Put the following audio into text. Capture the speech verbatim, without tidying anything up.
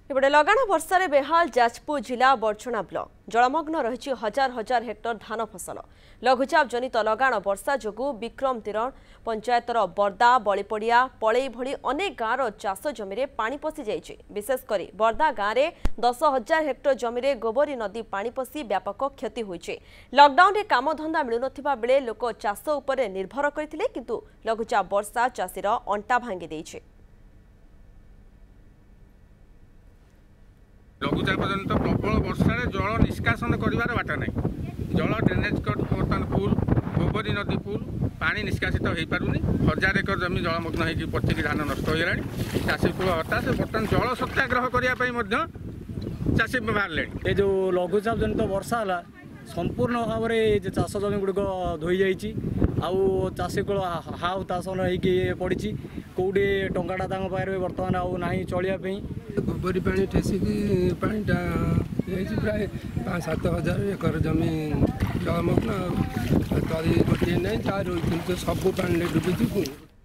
एपटे लगाण वर्षा बेहाल जाजपुर जिला बरछणा ब्लॉक जलमग्न रही हजार हजार हेक्टर धान फसल लघुचाप जनित लगाण वर्षा जोगु विक्रम तीरण पंचायतर बर्दा बलिपड़िया पलई भली अनेक गाँवर चाष जमी पानी पशि जाइए। विशेषकर बर्दा गाँव में दस हजार हेक्टर जमी गोबरी नदी पानी पशि व्यापक क्षति होइछे। लॉकडाउन कामधंदा मिलु नथिबा बेले लोक चाष उपरे निर्भर करथिले किंतु लघुचाप वर्षा चाषीर अंटा भांगी देइछे। लघुचाप जनित प्रबल वर्षा जल निष्कासन कर बाट ना जल ड्रेनेज बर्तमान फुल गोबरी नदी फुल पानी निष्कासित हो पारुनी हजार एकर जमी जलमग्न हो पचिकी धान नष्ट होगा चाषी कूल हताश बर्तमान जल सत्याग्रह करने चाषी बाहर ये जो लघुचाप जनित वर्षा है संपूर्ण भाव में चाष जमी गुड़िक धोई जाइए आउ चाषी कूल हाउ तासन होड़ी कौटे टंकाटा पाखे बर्तमान आउ ना चलिए गोबरी पानी ठेसिकी पानीटा प्राय पाँच सात हजार एकर जमी जलमग्न तरी गोटे नहीं तार सब पानी डुबी।